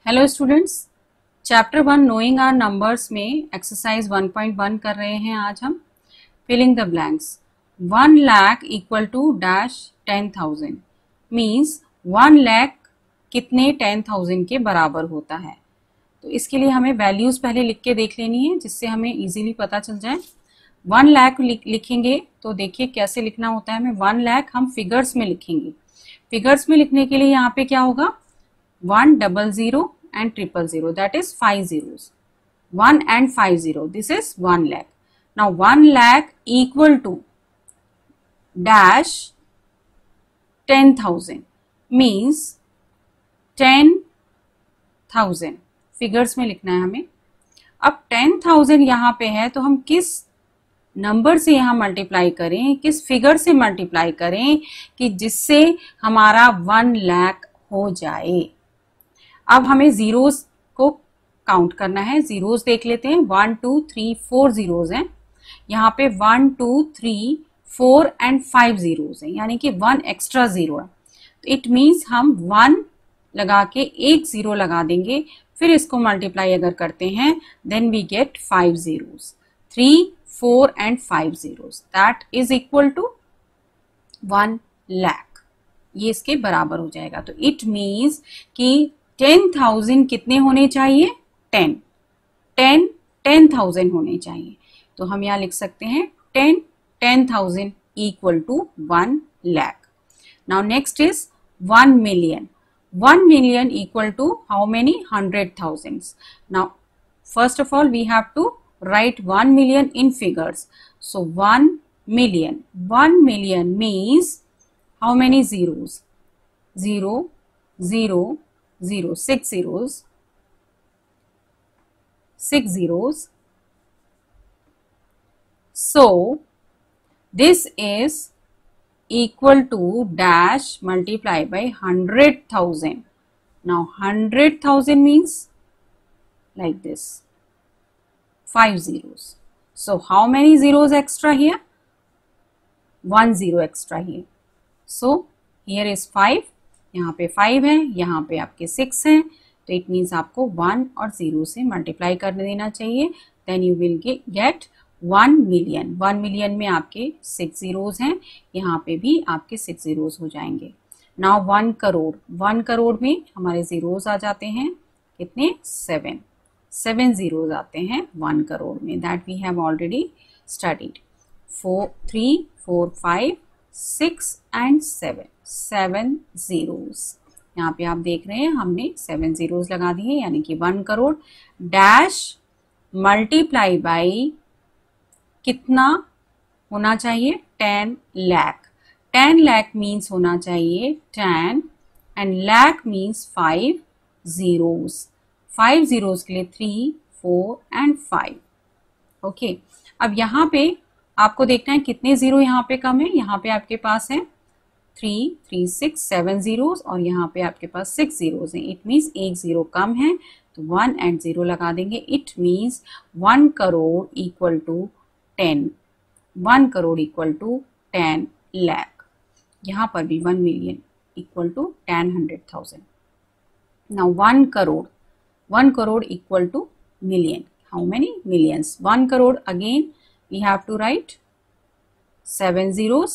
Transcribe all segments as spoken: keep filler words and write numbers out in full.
Hello students, chapter one knowing our numbers में exercise one point one कर रहे हैं। आज हम filling the blanks. One lakh equal to dash ten thousand means one lakh कितने ten thousand के बराबर होता है। तो इसके लिए हमें वैल्यूज पहले लिख के देख लेनी है जिससे हमें इजीली पता चल जाए। वन लाख लिखेंगे तो देखिए कैसे लिखना होता है। हमें वन लाख हम फिगर्स में लिखेंगे। फिगर्स में लिखने के लिए यहाँ पे क्या होगा, one double zero and triple zero, that is five zeros. One and five zero, this is one lakh. Now one lakh equal to dash ten thousand means ten thousand figures में लिखना है हमें। अब ten thousand यहाँ पे है तो हम किस नंबर से यहाँ मल्टीप्लाई करें, किस फिगर से मल्टीप्लाई करें कि जिससे हमारा वन लाख हो जाए। अब हमें जीरोस को काउंट करना है। जीरोस देख लेते हैं। One two three four zeros हैं यहाँ पे। One two three four and five zeros हैं, यानी कि वन एक्स्ट्रा जीरो है। तो इट मीन्स हम वन लगा के एक जीरो लगा देंगे, फिर इसको मल्टीप्लाई अगर करते हैं then we get five zeros. Three four and five zeros that is equal to one lakh. ये इसके बराबर हो जाएगा। तो इट मीन्स कि टेन थाउजेंड कितने होने चाहिए, टेन टेन टेन थाउजेंड होने चाहिए। तो हम यहाँ लिख सकते हैं ten ten thousand equal to one lakh. Now next is one million. One million equal to how many, hundred thousands. Now first of all we have to write one million in figures. So one million, one million means how many zeros, zero zero zero, six zeros, six zeros. So this is equal to dash multiplied by hundred thousand. Now hundred thousand means like this, five zeros. So how many zeros extra here? One zero extra here. So here is five. यहाँ पे five है, यहाँ पे आपके six है। तो it means आपको one और जीरो से मल्टीप्लाई कर देना चाहिए। Then you will get one million. One million में आपके सिक्स जीरोस हैं, यहाँ पे भी आपके सिक्स जीरोस हो जाएंगे। Now one crore. One crore में हमारे जीरोस आ जाते हैं कितने, सेवन। सेवन जीरोस आते हैं वन करोड़ में। That we have already studied. Four three four five six and seven, seven zeros. यहाँ पे आप देख रहे हैं हमने सेवन जीरोस लगा दिए, यानी कि one crore dash multiply by कितना होना चाहिए, ten lakh. Ten lakh means होना चाहिए ten and lakh means five zeros. Five zeros के लिए three four and five. Okay, अब यहाँ पे आपको देखना है कितने जीरो यहाँ पे कम है। यहाँ पे आपके पास है three three six seven zeros और यहाँ पे आपके पास सिक्स जीरोस हैं। इट मीन्स एक जीरो कम है तो वन एंड जीरो लगा देंगे। It means one crore equal to ten, one crore equal to ten lakh. यहाँ पर भी one million equal to ten hundred thousand. Now one crore, one crore equal to million. How many millions, one crore again we have to write seven zeros.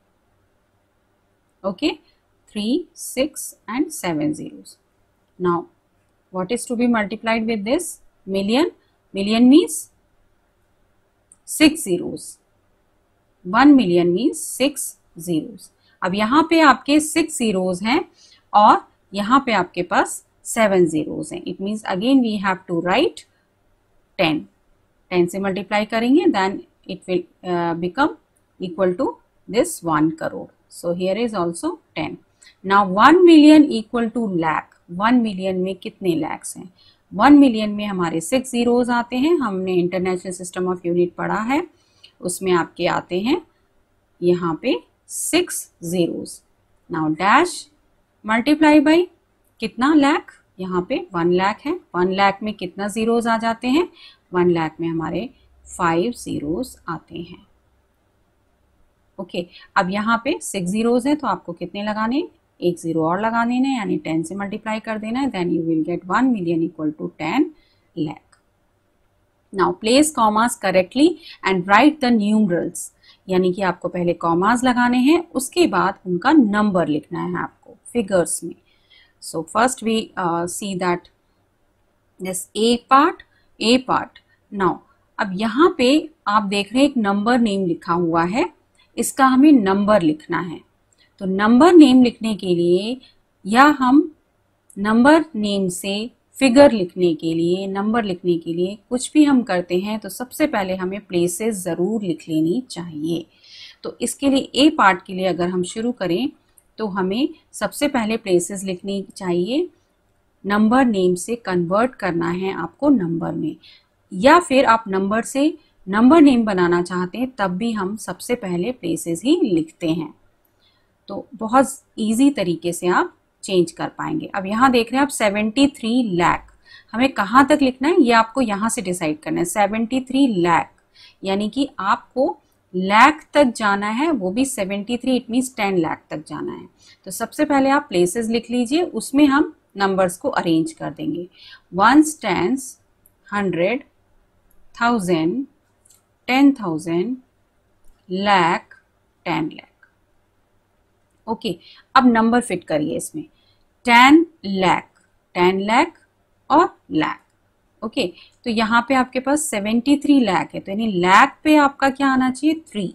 Okay, three, six and seven zeros. Now what is to be multiplied with this, million? Million means six zeros. One million means six zeros. अब यहाँ पे आपके six zeros हैं और यहाँ पे आपके पास seven zeros हैं। It means again we have to write ten. Ten से मल्टीप्लाई करेंगे then it will become equal to this one crore. So here is also ten. Now one million equal to lakh. One million में कितने लैक्स हैं, one million में हमारे six zeros आते हैं। हमने इंटरनेशनल सिस्टम ऑफ यूनिट पढ़ा है, उसमें आपके आते हैं यहाँ पे six zeros. Now dash multiply by कितना, लाख। यहाँ पे वन लाख है, वन लाख में कितना जीरोस आ जाते हैं, वन लाख में हमारे फाइव जीरोस आते हैं। ओके, अब यहाँ पे सिक्स जीरोस है तो आपको कितने लगाने, एक जीरो और लगा देना है, यानी टेन से मल्टीप्लाई कर देना है, then you will get one million equal to ten lakh. Now place commas correctly and write the numerals, यानी कि आपको पहले कॉमास लगाने हैं, उसके बाद उनका नंबर लिखना है आपको फिगर्स में। So first we see that this A part, A part. Now अब यहाँ पे आप देख रहे हैं एक नंबर नेम लिखा हुआ है, इसका हमें नंबर लिखना है। तो नंबर नेम लिखने के लिए या हम नंबर नेम से फिगर लिखने के लिए, नंबर लिखने के लिए कुछ भी हम करते हैं तो सबसे पहले हमें प्लेसेस ज़रूर लिख लेनी चाहिए। तो इसके लिए ए पार्ट के लिए अगर हम शुरू करें तो हमें सबसे पहले प्लेसेस लिखनी चाहिए, नंबर नेम से कन्वर्ट करना है आपको नंबर में, या फिर आप नंबर से नंबर नेम बनाना चाहते हैं तब भी हम सबसे पहले प्लेसेस ही लिखते हैं। तो बहुत इजी तरीके से आप चेंज कर पाएंगे। अब यहाँ देख रहे हैं आप सेवेंटी थ्री लाख, हमें कहाँ तक लिखना है ये आपको यहाँ से डिसाइड करना है। सेवेंटी थ्री लाख यानी कि आपको लाख तक जाना है, वो भी seventy three, it means ten lakh तक जाना है। तो सबसे पहले आप प्लेसेस लिख लीजिए, उसमें हम नंबर्स को अरेंज कर देंगे। Ones, tens, hundred, thousand, ten thousand, lakh, ten lakh. Okay, अब नंबर फिट करिए इसमें, टेन लाख, टेन लाख और लाख। ओके, तो यहाँ पे आपके पास सेवेंटी थ्री लाख है, तो यानी लाख पे आपका क्या आना चाहिए, three,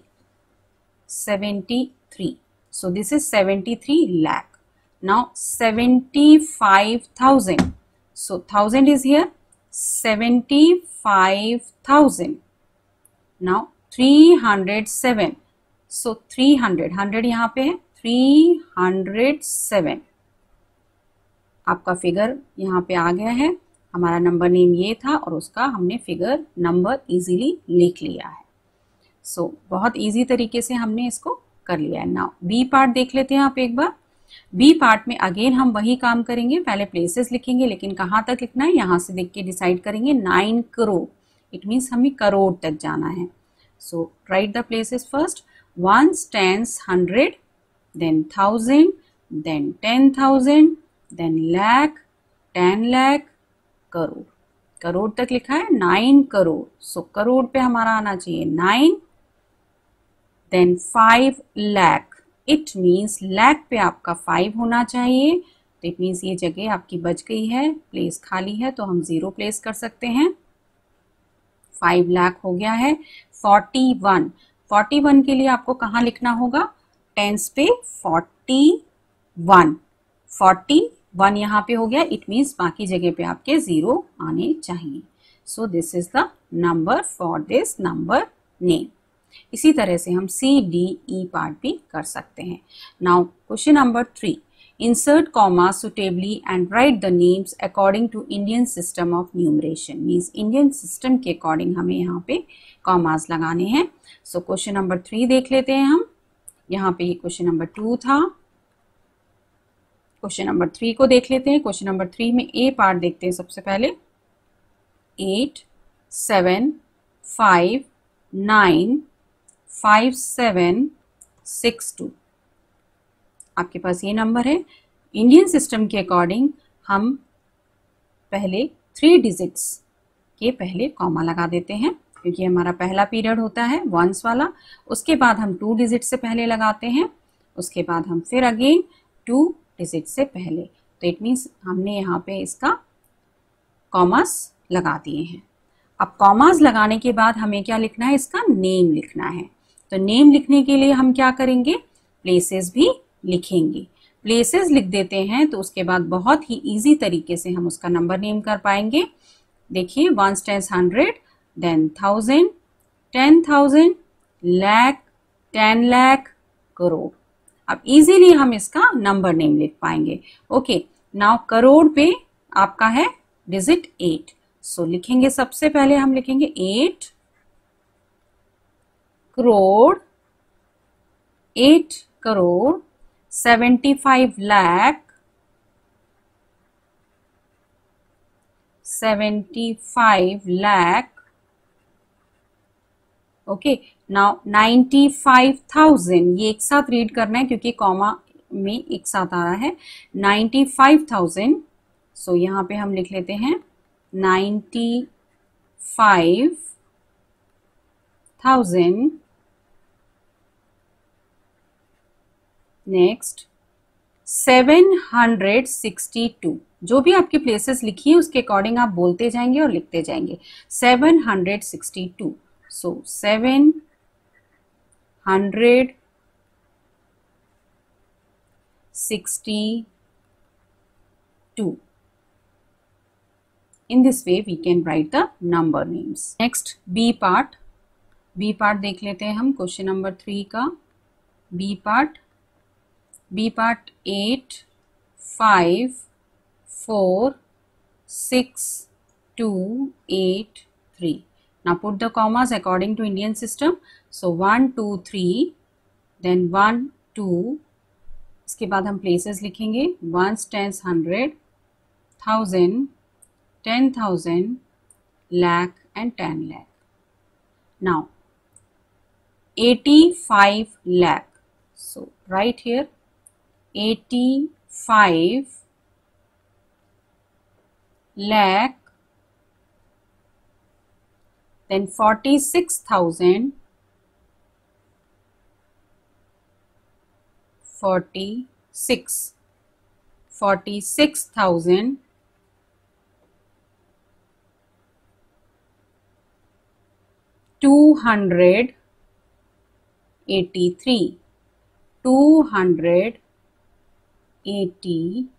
seventy three. So this is seventy three lakh. Now seventy five thousand, so thousand is here, seventy five thousand. Now three hundred seven, so three hundred, hundred यहाँ पे है, थ्री हंड्रेड सेवन। आपका फिगर यहाँ पे आ गया है, हमारा number name ये था और उसका हमने फिगर नंबर इजीली लिख लिया है। सो so, बहुत इजी तरीके से हमने इसको कर लिया है। नाउ बी पार्ट देख लेते हैं आप एक बार। बी पार्ट में अगेन हम वही काम करेंगे, पहले प्लेसेस लिखेंगे, लेकिन कहाँ तक लिखना है यहाँ से देख के डिसाइड करेंगे। नाइन करोड़, इट मीन्स हमें करोड़ तक जाना है। So write the places first, ones, tens, hundred, then thousand, then ten thousand, then lakh, ten lakh, crore. Crore तक लिखा है nine crore, so so, crore पे हमारा आना चाहिए nine, then five lakh, it means lakh पे आपका फाइव होना चाहिए, तो इट मीन्स ये जगह आपकी बच गई है, प्लेस खाली है तो हम जीरो प्लेस कर सकते हैं। फाइव लाख हो गया है। फोर्टी वन, फोर्टी वन के लिए आपको कहाँ लिखना होगा, टेंस पे फोर्टी वन, फोर्टी वन यहाँ पे हो गया, इट मीन्स बाकी जगह पे आपके जीरो आने चाहिए। So this is the number for this number name. इसी तरह से हम सी डी ई पार्ट भी कर सकते हैं। Now question number three, insert comma suitably and write the names according to Indian system of numeration. Means Indian system के according हमें यहाँ पे कॉमास लगाने हैं। सो क्वेश्चन नंबर थ्री देख लेते हैं हम। यहाँ पे क्वेश्चन नंबर टू था, क्वेश्चन नंबर थ्री को देख लेते हैं। क्वेश्चन नंबर थ्री में ए पार्ट देखते हैं सबसे पहले। Eight, seven, five, nine, five, seven, six, two. आपके पास ये नंबर है। इंडियन सिस्टम के अकॉर्डिंग हम पहले थ्री डिजिट्स के पहले कॉमा लगा देते हैं, क्योंकि हमारा पहला पीरियड होता है वंस वाला। उसके बाद हम टू डिजिट से पहले लगाते हैं, उसके बाद हम फिर अगेन टू डिजिट से पहले। तो इट मीन्स हमने यहाँ पे इसका कॉमास लगा दिए हैं। अब कॉमास लगाने के बाद हमें क्या लिखना है, इसका नेम लिखना है। तो नेम लिखने के लिए हम क्या करेंगे, प्लेसेस भी लिखेंगे। प्लेसेस लिख देते हैं तो उसके बाद बहुत ही इजी तरीके से हम उसका नंबर नेम कर पाएंगे। देखिए, ones, tens, hundred, then thousand, ten thousand, lakh, ten lakh, crore. अब इजीली हम इसका नंबर नेम लिख पाएंगे। ओके, नाउ करोड़ पे आपका है डिजिट एट। सो लिखेंगे, सबसे पहले हम लिखेंगे eight crore, eight crore, seventy five lakh, seventy five lakh. Okay, now ninety five thousand, ये एक साथ रीड करना है क्योंकि कॉमा में एक साथ आ रहा है नाइन्टी फाइव थाउजेंड। सो यहाँ पे हम लिख लेते हैं ninety five thousand. Next seven hundred sixty two. जो भी आपकी प्लेसेस लिखी है उसके अकॉर्डिंग आप बोलते जाएंगे और लिखते जाएंगे। Seven hundred sixty two. So seven hundred sixty two. In this way we can write the number names. Next B part. B part देख लेते हैं हम क्वेश्चन नंबर थ्री का। B part. B part eight, five, four, six, two, eight, three. Now put the commas according to Indian system. So one, two, three, then one, two. इसके बाद हम places लिखेंगे ones, tens, hundred, thousand, ten thousand, lakh and ten lakh. Now eighty-five lakh. So right here eighty-five lakh, then forty-six thousand, forty-six, forty-six thousand, two hundred eighty-three, two hundred eighty-three.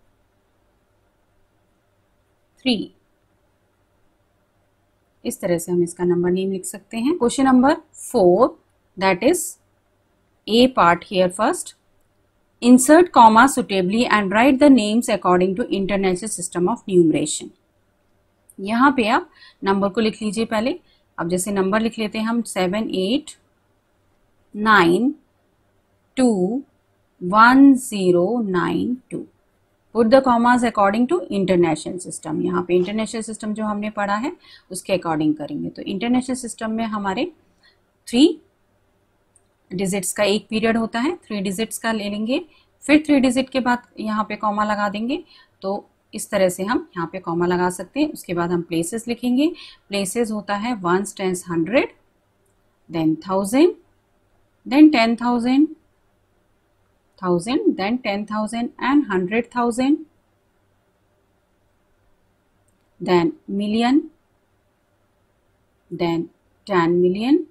इस तरह से हम इसका number name लिख सकते हैं। Question number four, that is A part here first. Insert comma suitably and write the names according to international system of numeration. यहाँ पे आप नंबर को लिख लीजिए पहले। अब जैसे नंबर लिख लेते हैं हम seven eight nine two one zero nine two. Put the commas according to international system. यहाँ पे इंटरनेशनल सिस्टम जो हमने पढ़ा है उसके अकॉर्डिंग करेंगे। तो इंटरनेशनल सिस्टम में हमारे थ्री डिजिट्स का एक पीरियड होता है, थ्री डिजिट्स का ले लेंगे, फिर थ्री डिजिट के बाद यहाँ पे कॉमा लगा देंगे। तो इस तरह से हम यहाँ पे कॉमा लगा सकते हैं। उसके बाद हम प्लेसेस लिखेंगे। प्लेसेस होता है ones, tens, hundred, then thousand, then ten thousand, thousand, then ten thousand and hundred thousand, then million, then ten million.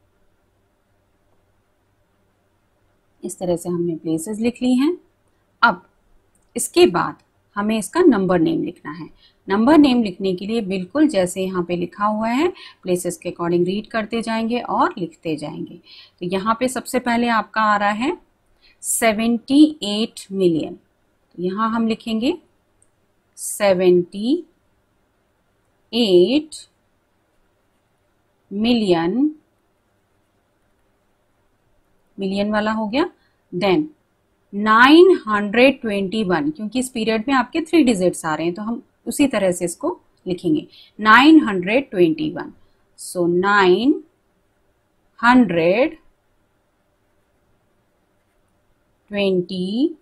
इस तरह से हमने प्लेसेस लिख ली हैं। अब इसके बाद हमें इसका नंबर नेम लिखना है। नंबर नेम लिखने के लिए बिल्कुल जैसे यहाँ पे लिखा हुआ है प्लेसेस के अकॉर्डिंग रीड करते जाएंगे और लिखते जाएंगे। तो यहाँ पे सबसे पहले आपका आ रहा है सेवेंटी एट मिलियन। तो यहाँ हम लिखेंगे सेवेंटी एट मिलियन, मिलियन वाला हो गया। Then nine hundred twenty one, क्योंकि इस पीरियड में आपके थ्री डिजिट्स आ रहे हैं तो हम उसी तरह से इसको लिखेंगे nine hundred twenty one. So nine hundred twenty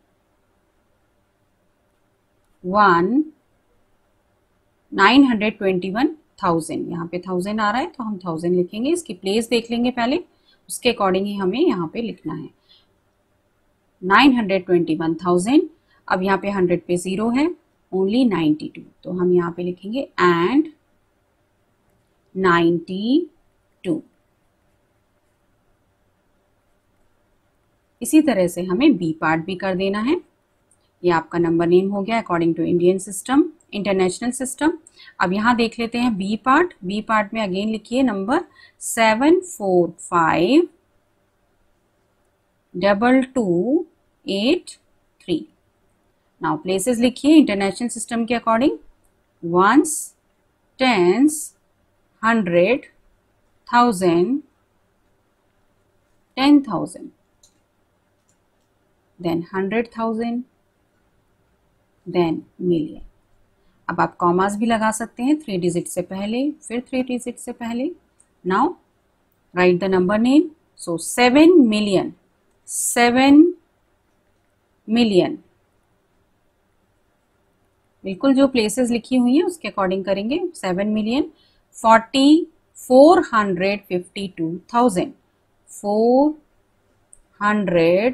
one, nine hundred twenty one thousand. यहाँ पे थाउजेंड आ रहा है तो हम थाउजेंड लिखेंगे। इसकी प्लेस देख लेंगे पहले, उसके अकॉर्डिंग ही हमें यहाँ पे लिखना है nine hundred twenty one thousand. अब यहाँ पे हंड्रेड पे जीरो है, ओनली नाइन्टी टू, तो हम यहाँ पे लिखेंगे एंड नाइन्टी टू। इसी तरह से हमें बी पार्ट भी कर देना है। ये आपका नंबर नेम हो गया according to Indian system, international system. अब यहाँ देख लेते हैं बी पार्ट। बी पार्ट में अगेन लिखिए number seven four five double two eight three. Now places लिखिए इंटरनेशनल सिस्टम के according ones, tens, hundred, thousand, ten thousand, then hundred thousand, then million. अब आप कॉमास भी लगा सकते हैं थ्री डिजिट से पहले, फिर थ्री डिजिट से पहले। Now write the number name. So seven million, seven million, बिल्कुल जो प्लेसेस लिखी हुई हैं उसके अकॉर्डिंग करेंगे। Seven million forty four hundred fifty two thousand, four hundred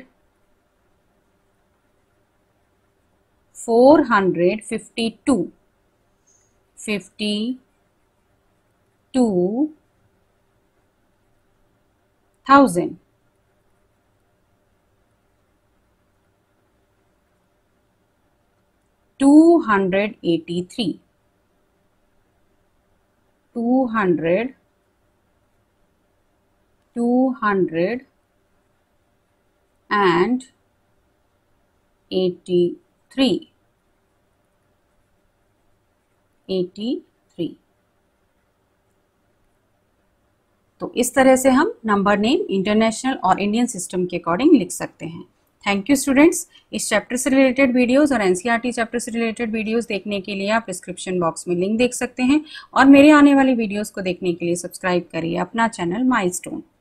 four hundred fifty two, fifty two thousand, two hundred eighty three, two hundred, two hundred and eighty three, eighty three. तो इस तरह से हम number name international और Indian system के according लिख सकते हैं। Thank you students. इस चैप्टर से रिलेटेड वीडियोस और एनसीईआरटी चैप्टर से रिलेटेड वीडियोस देखने के लिए आप डिस्क्रिप्शन बॉक्स में लिंक देख सकते हैं और मेरे आने वाली वीडियोस को देखने के लिए सब्सक्राइब करिए अपना चैनल माइलस्टोन।